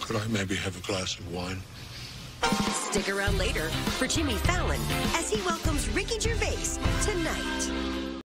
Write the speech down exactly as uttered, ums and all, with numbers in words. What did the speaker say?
Could I maybe have a glass of wine? Stick around later for Jimmy Fallon as he welcomes Ricky Gervais